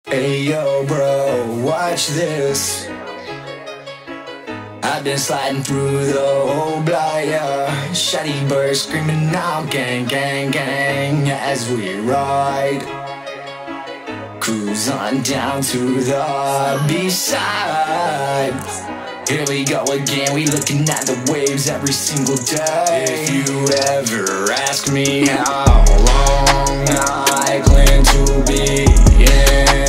Hey yo bro, watch this. I've been sliding through the whole block, yeah. Shady birds screaming out, gang, gang, gang, as we ride. Cruise on down to the B-side. Here we go again, we looking at the waves every single day. If you ever ask me how long I plan to be in